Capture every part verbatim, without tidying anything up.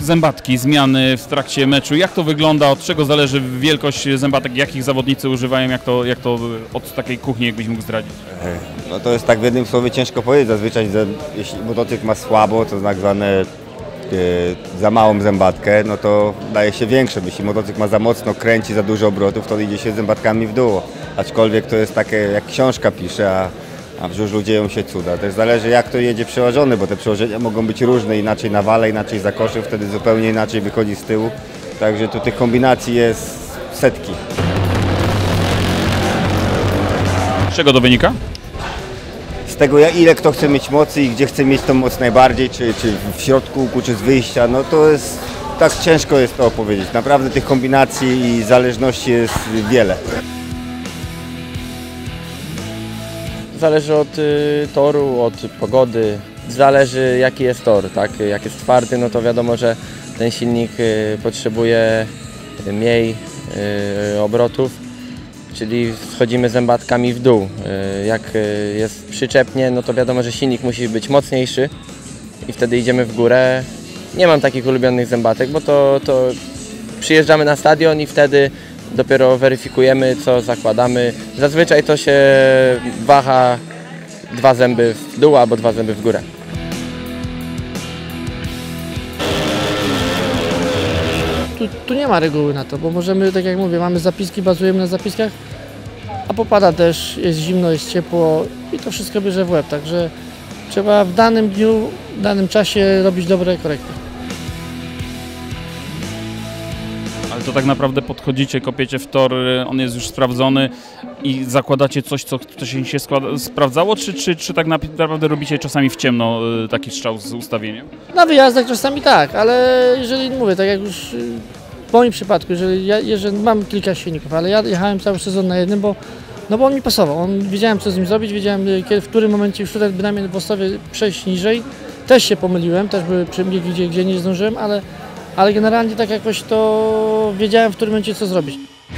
zębatki, zmiany w trakcie meczu. Jak to wygląda? Od czego zależy wielkość zębatek? Jakich zawodnicy używają? Jak to, jak to od takiej kuchni, jakbyś mógł zdradzić? No to jest tak w jednym słowie ciężko powiedzieć. Zazwyczaj, że jeśli motocykl ma słabo, to tak zwane e, za małą zębatkę, no to daje się większe. Jeśli motocykl ma za mocno, kręci za dużo obrotów, to idzie się z zębatkami w dół. Aczkolwiek to jest takie, jak książka pisze, a, a w żużlu dzieją się cuda. Też zależy, jak to jedzie przełożony, bo te przełożenia mogą być różne, inaczej na wale, inaczej za koszy, wtedy zupełnie inaczej wychodzi z tyłu. Także tu tych kombinacji jest setki. Z czego to wynika? Z tego, ile kto chce mieć mocy i gdzie chce mieć tą moc najbardziej, czy, czy w środku łuku, czy z wyjścia, no to jest, tak ciężko jest to opowiedzieć. Naprawdę tych kombinacji i zależności jest wiele. Zależy od y, toru, od pogody, zależy jaki jest tor, tak? Jak jest twardy, no to wiadomo, że ten silnik y, potrzebuje mniej y, obrotów, czyli schodzimy zębatkami w dół. Y, jak y, jest przyczepnie, no to wiadomo, że silnik musi być mocniejszy i wtedy idziemy w górę. Nie mam takich ulubionych zębatek, bo to, to przyjeżdżamy na stadion i wtedy dopiero weryfikujemy, co zakładamy. Zazwyczaj to się waha dwa zęby w dół albo dwa zęby w górę. Tu, tu nie ma reguły na to, bo możemy, tak jak mówię, mamy zapiski, bazujemy na zapiskach, a popada deszcz, jest zimno, jest ciepło i to wszystko bierze w łeb, także trzeba w danym dniu, w danym czasie robić dobre korekty. Ale to tak naprawdę podchodzicie, kopiecie w tor, on jest już sprawdzony i zakładacie coś, co wcześniej się składa, sprawdzało, czy, czy, czy tak naprawdę robicie czasami w ciemno taki strzał z ustawieniem? Na wyjazdach czasami tak, ale jeżeli mówię, tak jak już w moim przypadku, jeżeli, ja, jeżeli mam kilka silników, ale ja jechałem cały sezon na jednym, bo, no bo on mi pasował, on, wiedziałem co z nim zrobić, wiedziałem kiedy, w którym momencie już tutaj bynajmniej w Ostrowie przejść niżej. Też się pomyliłem, też były przebiegi, gdzie, gdzie nie zdążyłem, ale Ale generalnie tak jakoś to wiedziałem, w którym momencie co zrobić.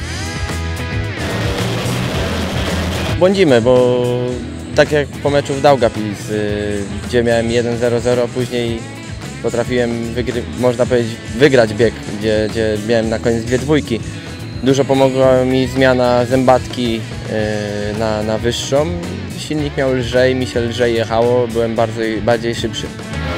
Błądzimy, bo tak jak po meczu w Daugavpils, gdzie miałem jeden zero zero, później potrafiłem, można powiedzieć, wygrać bieg, gdzie, gdzie miałem na koniec dwie dwójki. Dużo pomogła mi zmiana zębatki na, na wyższą. Silnik miał lżej, mi się lżej jechało, byłem bardziej, bardziej szybszy.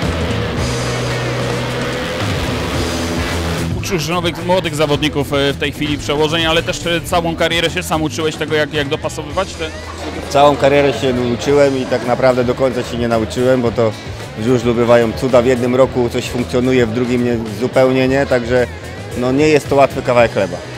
Uczysz nowych, młodych zawodników w tej chwili przełożeń, ale też całą karierę się sam uczyłeś tego, jak, jak dopasowywać te... Całą karierę się uczyłem i tak naprawdę do końca się nie nauczyłem, bo to w żużlu bywają cuda. W jednym roku coś funkcjonuje, w drugim nie, zupełnie nie, także no nie jest to łatwy kawałek chleba.